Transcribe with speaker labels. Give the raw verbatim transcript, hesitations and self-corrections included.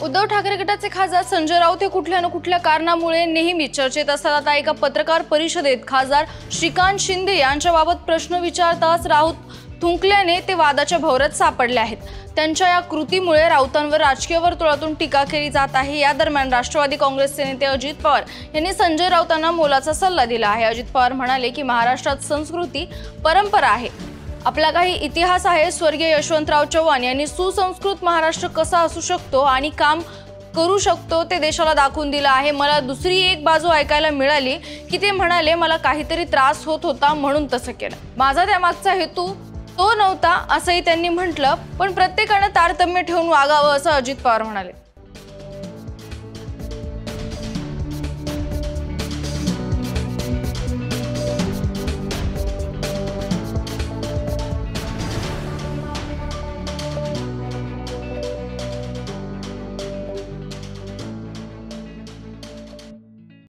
Speaker 1: उद्धव ठाकरे गटाचे खासदार संजय राऊत हे कुठल्या न कुठल्या कारणामुळे नेहमी चर्चेत असतात। आता एका पत्रकार परिषदेत खासदार श्रीकांत शिंदे यांच्याबाबत प्रश्न विचारताच राऊत थुंकल्याने ते वादाच्या भोवऱ्यात सापडले आहेत। त्यांच्या या कृतीमुळे राऊतांवर राजकीय वर्तुळातून टीका केली जात आहे। या दरम्यान राष्ट्रवादी काँग्रेसचे नेते अजित पवार यांनी संजय राऊतांना मोलाचा सल्ला दिला आहे। अजित पवार म्हणाले की महाराष्ट्रात संस्कृती परंपरा आहे, आपला काही इतिहास आहे। स्वर्गीय यशवंतराव चव्हाण यांनी सुसंस्कृत महाराष्ट्र कसा असू शकतो आणि काम करू शकतो ते देशाला दाखवून दिलं आहे। मला दुसरी एक बाजू ऐकायला मिळाली की ते म्हणाले मला काहीतरी त्रास होत होता म्हणून तसं केलं, माझा त्यामागचा हेतू तो नव्हता असंही त्यांनी म्हटलं। पण प्रत्येकाने तारतम्य ठेवून वागावं असं अजित पवार म्हणाले।